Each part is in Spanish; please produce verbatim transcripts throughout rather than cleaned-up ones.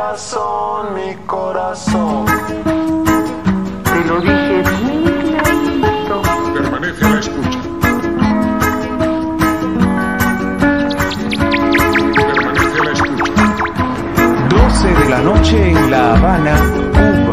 corazón, mi corazón. Te lo dije bien clarito. Permanece a la escucha. Permanece a la escucha. doce de la noche en La Habana, Cuba.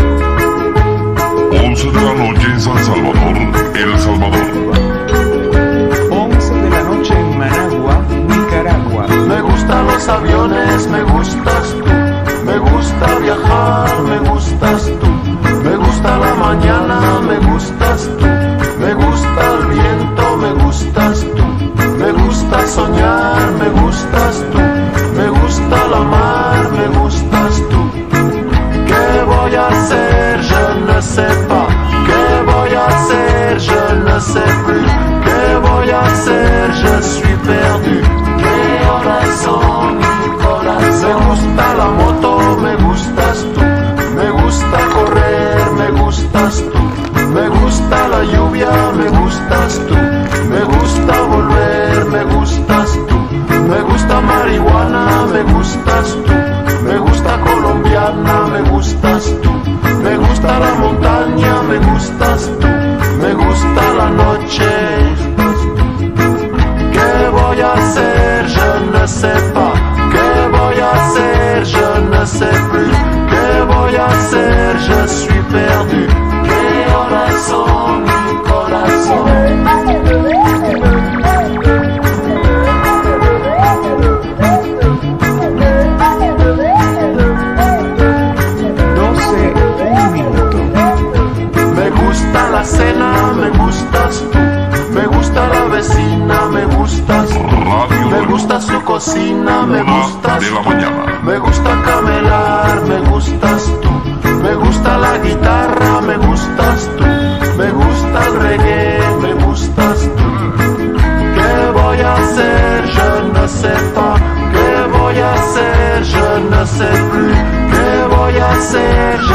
once de la noche en San Salvador, El Salvador. once de la noche en Managua, Nicaragua. Me gustan los aviones, me gustas tú. Me gusta viajar, me gustas tú. Me gusta la mañana, me gustas tú. Me gusta el viento, me gustas tú. Me gusta soñar, me gustas tú. Me gusta la mar, me gustas tú. ¿Qué voy a hacer? Je ne sais pas. ¿Qué voy a hacer? Je ne sais plus. ¿Qué voy a hacer? Je suis perdu. ¿Qué corazón, mi corazón? Me gusta la moto, me gustas tú. Me gusta correr, me gustas tú. Me gusta la lluvia, me gustas tú. Me gusta volver, me gustas tú. Me gusta marihuana, me gustas tú. Me gusta colombiana, me gustas tú. Me gusta la montaña, me gustas tú. Me gusta la noche. ¿Qué voy a hacer? Je ne sais pas. ¿Qué voy a hacer? Je ne sais plus. ¿Qué voy a hacer? Je suis perdu. ¿Qué corazón, mi corazón? doce, un minuto. Me gusta la cena, me gustas tú. Me gusta la vecina, me gustas tú. Radio Me gusta su cocina, me Una gustas de la tú. mañana. Me gusta camelar, me gustas tú. Me gusta la guitarra, me gustas tú. Me gusta el reggae, me gustas tú. ¿Qué voy a hacer? Je ne sais pas. ¿Qué voy a hacer? Je ne sais plus. ¿Qué voy a hacer? Je